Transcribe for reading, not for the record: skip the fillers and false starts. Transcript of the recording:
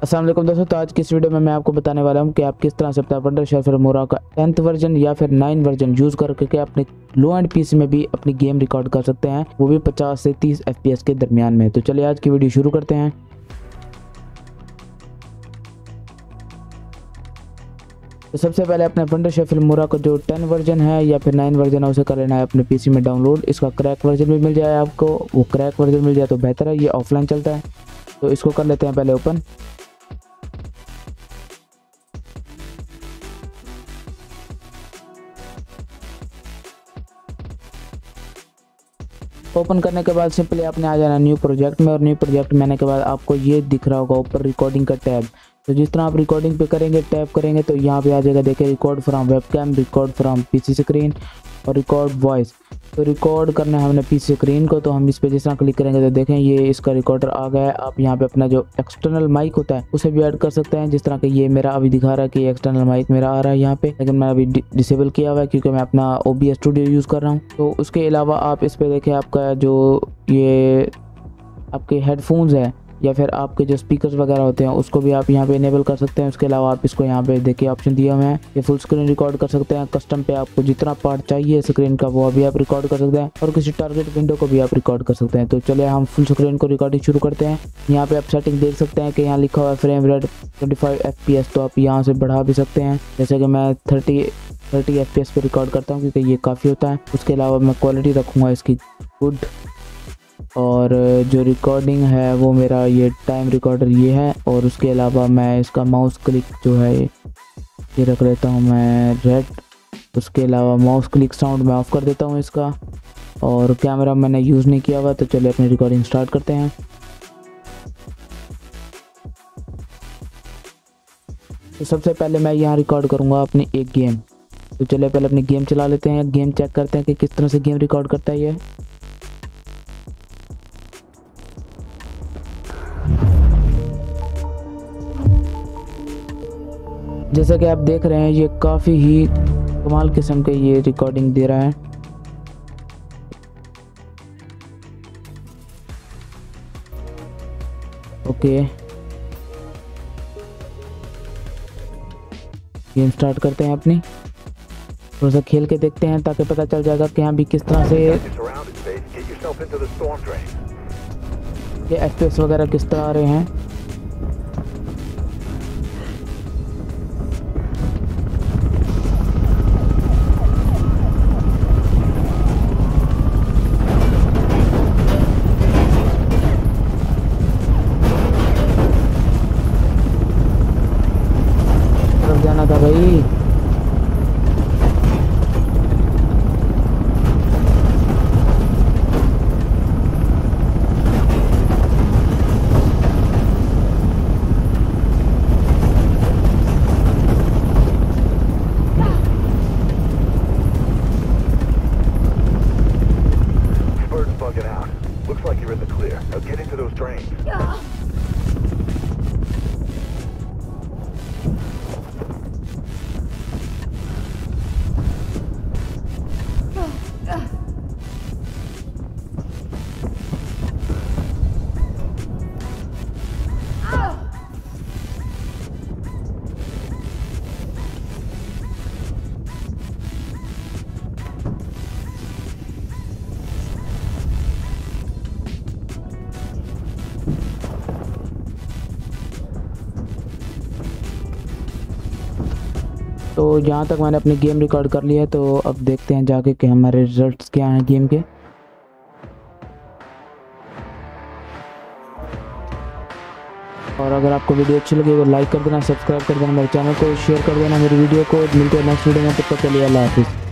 अस्सलाम वालेकुम दोस्तों, तो आज की इस वीडियो में मैं आपको बताने वाला हूं कि आप किस तरह से अपना वंडरशेयर फिल्मोरा का 10th वर्जन या फिर 9 वर्जन यूज करके अपने लो एंड पीसी में भी अपनी गेम रिकॉर्ड कर सकते हैं, वो भी 50 से 30 FPS के दरमियान में। तो चलिए आज की वीडियो शुरू करते हैं। तो सबसे पहले अपने वंडरशेयर फिल्मोरा का जो 10 वर्जन है या फिर 9 वर्जन है उसे कर लेना है अपने पीसी में डाउनलोड। इसका क्रैक वर्जन भी मिल जाए आपको, वो क्रैक वर्जन मिल जाए तो बेहतर है, ये ऑफलाइन चलता है। तो इसको कर लेते हैं पहले ओपन। ओपन करने के बाद सिंपली आपने आ जाना न्यू प्रोजेक्ट में, और न्यू प्रोजेक्ट में आने के बाद आपको ये दिख रहा होगा ऊपर रिकॉर्डिंग का टैब। तो जिस तरह आप रिकॉर्डिंग पे करेंगे, टैप करेंगे तो यहाँ पे आ जाएगा, देखिए record from webcam, record from PC screen और रिकॉर्ड वॉइस। तो रिकॉर्ड करना है हमने पीसी स्क्रीन को, तो हम इस पे जिस तरह क्लिक करेंगे तो देखें ये इसका रिकॉर्डर आ गया है। आप यहाँ पे अपना जो एक्सटर्नल माइक होता है उसे भी ऐड कर सकते हैं, जिस तरह कि ये मेरा अभी दिखा रहा है कि एक्सटर्नल माइक मेरा आ रहा है यहाँ पे, लेकिन मैं अभी डिसेबल किया हुआ है क्योंकि मैं अपना OBS स्टूडियो यूज़ कर रहा हूँ। तो उसके अलावा आप इस पे देखें आपका जो ये आपके हेडफोन्स है या फिर आपके जो स्पीकर्स वगैरह होते हैं उसको भी आप यहाँ पे इनेबल कर सकते हैं। उसके अलावा आप इसको यहाँ पे देखिए ऑप्शन दिया हुआ है, ये फुल स्क्रीन रिकॉर्ड कर सकते हैं। कस्टम पे आपको जितना पार्ट चाहिए स्क्रीन का वो अभी आप रिकॉर्ड कर सकते हैं, और किसी टारगेट विंडो को भी आप रिकॉर्ड कर सकते हैं। तो चलिए हम फुल स्क्रीन को रिकॉर्डिंग शुरू करते हैं। यहाँ पे आप सेटिंग देख सकते हैं कि यहाँ लिखा हुआ है फ्रेम रेट 25 FPS, तो आप यहाँ से बढ़ा भी सकते हैं। जैसे कि मैं 30 FPS पे रिकॉर्ड करता हूँ क्योंकि ये काफ़ी होता है। उसके अलावा मैं क्वालिटी रखूँगा इसकी गुड, और जो रिकॉर्डिंग है वो मेरा ये टाइम रिकॉर्डर ये है। और उसके अलावा मैं इसका माउस क्लिक जो है ये रख लेता हूँ मैं रेड। उसके अलावा माउस क्लिक साउंड मैं ऑफ कर देता हूँ इसका, और कैमरा मैंने यूज़ नहीं किया हुआ। तो चलिए अपनी रिकॉर्डिंग स्टार्ट करते हैं। तो सबसे पहले मैं यहाँ रिकॉर्ड करूँगा अपनी एक गेम। तो चलिए पहले अपनी गेम चला लेते हैं, गेम चेक करते हैं कि किस तरह से गेम रिकॉर्ड करता है ये। जैसा कि आप देख रहे हैं ये काफ़ी ही कमाल किस्म के ये रिकॉर्डिंग दे रहा है। ओके, गेम स्टार्ट करते हैं अपनी। थोड़ा सा खेल के देखते हैं ताकि पता चल जाएगा कि यहाँ भी किस तरह से ये FPS वगैरह किस तरह आ रहे हैं। जाना था भाई। Bird's bugging out. Looks like you're in the clear. Now get into those trains. तो जहाँ तक मैंने अपनी गेम रिकॉर्ड कर लिया है, तो अब देखते हैं जाके कि हमारे रिजल्ट्स क्या हैं गेम के। और अगर आपको वीडियो अच्छी लगी तो लाइक कर देना, सब्सक्राइब कर देना मेरे चैनल को, शेयर कर देना मेरी वीडियो को। मिलते हैं नेक्स्ट वीडियो में, तब तक के लिए अल्लाह हाफिज़।